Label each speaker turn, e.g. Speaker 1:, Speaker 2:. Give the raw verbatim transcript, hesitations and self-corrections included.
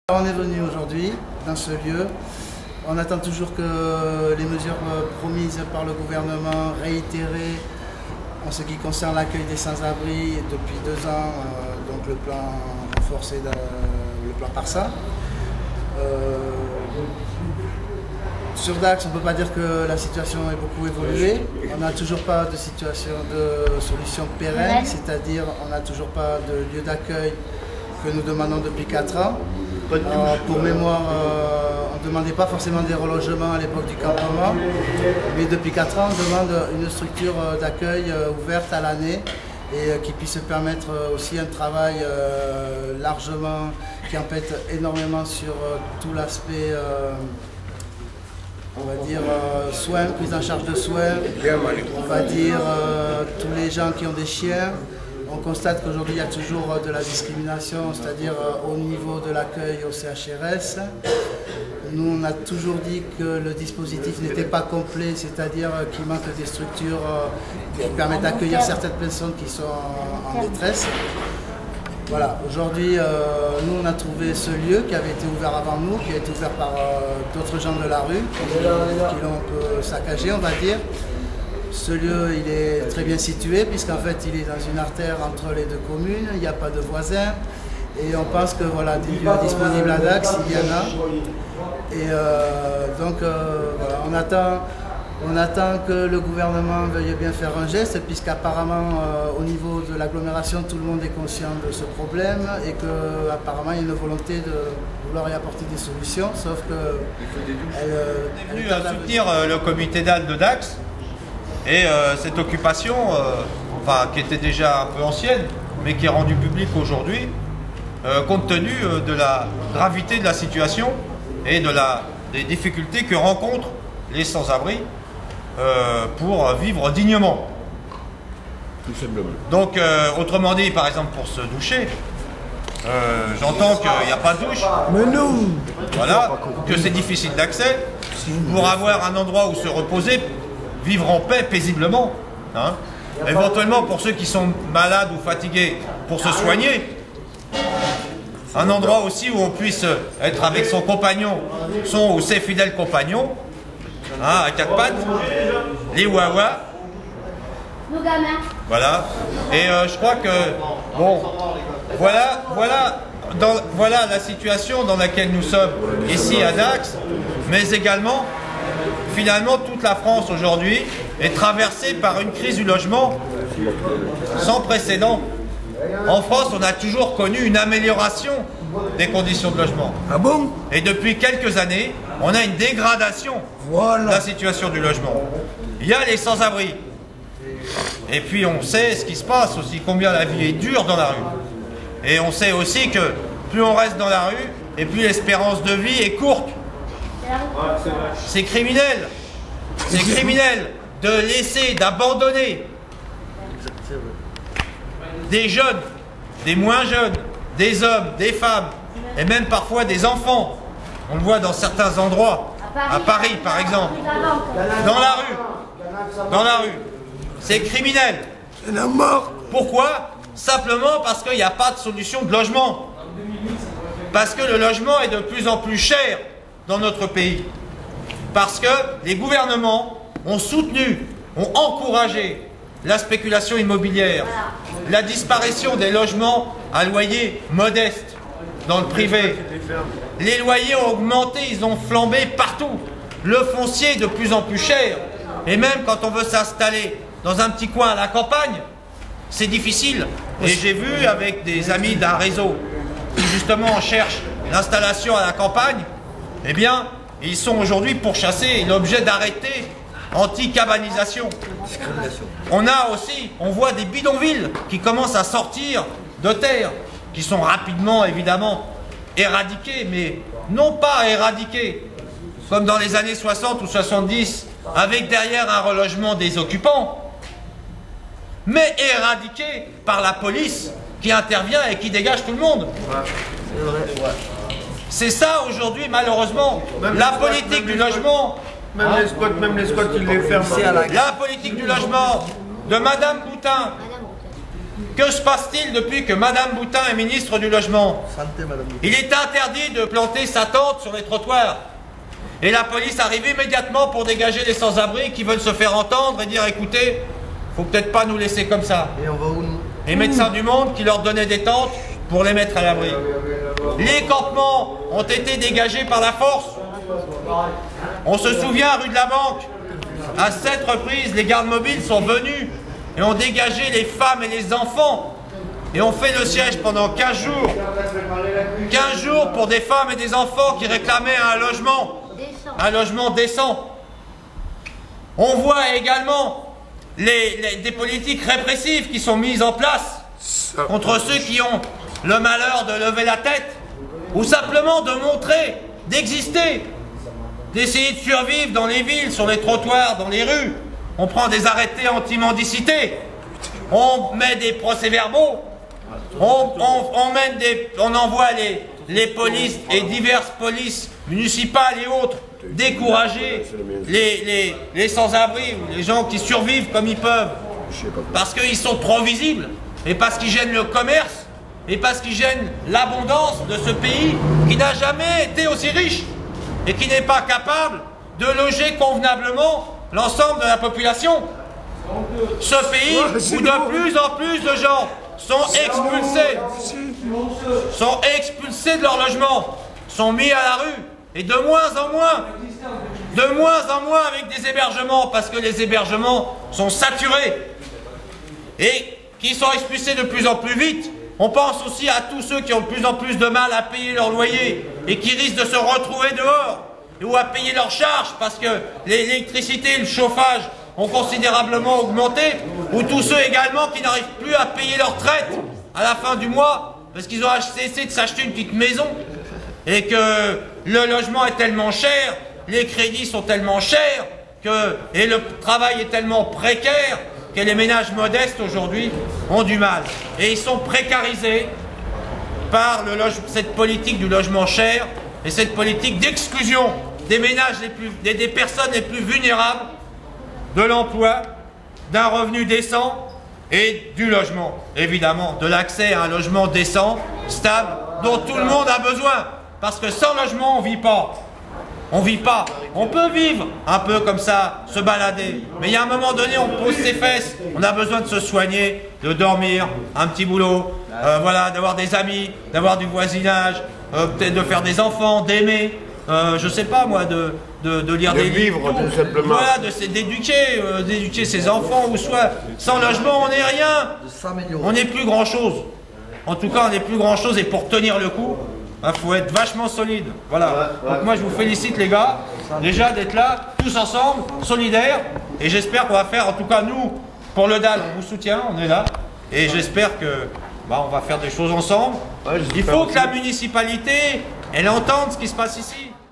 Speaker 1: On est venu aujourd'hui dans ce lieu. On attend toujours que les mesures promises par le gouvernement, réitérées en ce qui concerne l'accueil des sans-abri depuis deux ans, euh, donc le plan renforcé, de, le plan Parsa. Euh, sur Dax, on ne peut pas dire que la situation ait beaucoup évolué. On n'a toujours pas de situation de solution pérenne, c'est-à-dire on n'a toujours pas de lieu d'accueil que nous demandons depuis quatre ans. Euh, pour mémoire, euh, on ne demandait pas forcément des relogements à l'époque du campement, mais depuis quatre ans, on demande une structure d'accueil euh, ouverte à l'année et euh, qui puisse permettre euh, aussi un travail euh, largement, qui empête énormément sur euh, tout l'aspect, euh, on va dire, euh, soins, prise en charge de soins, on va dire euh, tous les gens qui ont des chiens. On constate qu'aujourd'hui il y a toujours de la discrimination, c'est-à-dire au niveau de l'accueil au C H R S. Nous, on a toujours dit que le dispositif n'était pas complet, c'est-à-dire qu'il manque des structures qui permettent d'accueillir certaines personnes qui sont en détresse. Voilà, aujourd'hui, euh, nous, on a trouvé ce lieu qui avait été ouvert avant nous, qui a été ouvert par euh, d'autres gens de la rue, qui, qui l'ont un peu saccagé, on va dire. Ce lieu, il est très bien situé puisqu'en fait, il est dans une artère entre les deux communes, il n'y a pas de voisins et on pense que voilà, des lieux disponibles à Dax, il y en a. Et euh, donc, euh, voilà, on attend, on attend que le gouvernement veuille bien faire un geste puisqu'apparemment, euh, au niveau de l'agglomération, tout le monde est conscient de ce problème et qu'apparemment, il y a une volonté de vouloir y apporter des solutions, sauf que... Elle, euh,
Speaker 2: on est venu à soutenir euh, le comité d'Al de Dax. Et euh, cette occupation, euh, enfin, qui était déjà un peu ancienne, mais qui est rendue publique aujourd'hui, euh, compte tenu euh, de la gravité de la situation et de la, des difficultés que rencontrent les sans-abri euh, pour vivre dignement.
Speaker 3: Tout simplement.
Speaker 2: Donc, euh, autrement dit, par exemple, pour se doucher, euh, j'entends qu'il n'y a pas de douche.
Speaker 3: Mais non.
Speaker 2: Voilà, que c'est difficile d'accès. Pour avoir un endroit où se reposer, vivre en paix paisiblement, hein. Éventuellement pour ceux qui sont malades ou fatigués, pour se soigner, un endroit aussi où on puisse être avec son compagnon, son ou ses fidèles compagnons, hein, à quatre pattes, les wawas, voilà, et euh, je crois que, bon, voilà, voilà, dans, voilà la situation dans laquelle nous sommes ici à Dax, mais également finalement, toute la France aujourd'hui est traversée par une crise du logement sans précédent. En France, on a toujours connu une amélioration des conditions de logement.
Speaker 3: Ah bon?
Speaker 2: Et depuis quelques années, on a une dégradation
Speaker 3: voilà.
Speaker 2: de la situation du logement. Il y a les sans-abri. Et puis on sait ce qui se passe aussi, combien la vie est dure dans la rue. Et on sait aussi que plus on reste dans la rue, et plus l'espérance de vie est courte. C'est criminel, c'est criminel de laisser, d'abandonner des jeunes, des moins jeunes, des hommes, des femmes et même parfois des enfants. On le voit dans certains endroits, à Paris par exemple, dans la rue, dans la rue. C'est criminel. Pourquoi? Simplement parce qu'il n'y a pas de solution de logement. Parce que le logement est de plus en plus cher dans notre pays. Parce que les gouvernements ont soutenu, ont encouragé la spéculation immobilière, la disparition des logements à loyer modeste dans le privé. Les loyers ont augmenté, ils ont flambé partout. Le foncier est de plus en plus cher. Et même quand on veut s'installer dans un petit coin à la campagne, c'est difficile. Et j'ai vu avec des amis d'un réseau qui justement cherchent l'installation à la campagne, eh bien, ils sont aujourd'hui pourchassés, l'objet d'arrêtés anti-cabanisation. On a aussi, on voit des bidonvilles qui commencent à sortir de terre, qui sont rapidement, évidemment, éradiqués, mais non pas éradiqués, comme dans les années soixante ou soixante-dix, avec derrière un relogement des occupants, mais éradiqués par la police qui intervient et qui dégage tout le monde. C'est ça aujourd'hui, malheureusement, même la politique squats, du logement.
Speaker 4: Même les squats, même les squats, ils les ferment.
Speaker 2: La politique du logement de Madame Boutin Que se passe-t-il depuis que Madame Boutin est ministre du Logement?
Speaker 1: Santé, Madame Boutin.
Speaker 2: Il est interdit de planter sa tente sur les trottoirs. Et la police arrive immédiatement pour dégager les sans-abri qui veulent se faire entendre et dire écoutez, faut peut-être pas nous laisser comme ça.
Speaker 1: Et on va où, nous?
Speaker 2: Les Médecins du Monde qui leur donnaient des tentes pour les mettre à l'abri. Les campements ont été dégagés par la force. On se souvient, rue de la Banque, à sept reprises, les gardes mobiles sont venus et ont dégagé les femmes et les enfants. Et ont fait le siège pendant quinze jours. quinze jours pour des femmes et des enfants qui réclamaient un logement. Un logement décent. On voit également les, les, des politiques répressives qui sont mises en place contre ceux qui ont le malheur de lever la tête ou simplement de montrer, d'exister, d'essayer de survivre dans les villes, sur les trottoirs, dans les rues. On prend des arrêtés anti-mendicité, on met des procès-verbaux, on, on, on, mène des, on envoie les, les polices et diverses polices municipales et autres décourager les, les, les sans-abri ou les gens qui survivent comme ils peuvent parce qu'ils sont trop visibles et parce qu'ils gênent le commerce et parce qu'ils gênent l'abondance de ce pays qui n'a jamais été aussi riche et qui n'est pas capable de loger convenablement l'ensemble de la population. Ce pays où de plus en plus de gens sont expulsés, sont expulsés de leur logement, sont mis à la rue, et de moins en moins, de moins en moins avec des hébergements, parce que les hébergements sont saturés, et qui sont expulsés de plus en plus vite. On pense aussi à tous ceux qui ont de plus en plus de mal à payer leur loyer, et qui risquent de se retrouver dehors, ou à payer leurs charges, parce que l'électricité et le chauffage ont considérablement augmenté, ou tous ceux également qui n'arrivent plus à payer leur retraite à la fin du mois, parce qu'ils ont cessé de s'acheter une petite maison, et que le logement est tellement cher, les crédits sont tellement chers, que, et le travail est tellement précaire, que les ménages modestes aujourd'hui ont du mal. Et ils sont précarisés par le loge, cette politique du logement cher, et cette politique d'exclusion des ménages les plus, des, des personnes les plus vulnérables, de l'emploi, d'un revenu décent et du logement, évidemment, de l'accès à un logement décent, stable, dont tout le monde a besoin. Parce que sans logement, on ne vit pas. On ne vit pas. On peut vivre un peu comme ça, se balader. Mais il y a un moment donné, on pose ses fesses. On a besoin de se soigner, de dormir, un petit boulot, euh, voilà, d'avoir des amis, d'avoir du voisinage, euh, peut-être de faire des enfants, d'aimer. Euh, je sais pas moi, de, de, de lire
Speaker 3: de
Speaker 2: des
Speaker 3: vivre,
Speaker 2: livres,
Speaker 3: tout simplement.
Speaker 2: voilà, d'éduquer, euh, d'éduquer ses enfants, ou soit sans logement, on n'est rien, on n'est plus grand chose. En tout cas, on n'est plus grand chose, et pour tenir le coup, il faut être vachement solide. Voilà. Ouais, ouais. Donc moi, je vous félicite les gars, déjà d'être là, tous ensemble, solidaires, et j'espère qu'on va faire, en tout cas nous, pour le D A L, on vous soutient, on est là, et j'espère que bah, on va faire des choses ensemble. Ouais, il faut que la municipalité, elle entende ce qui se passe ici.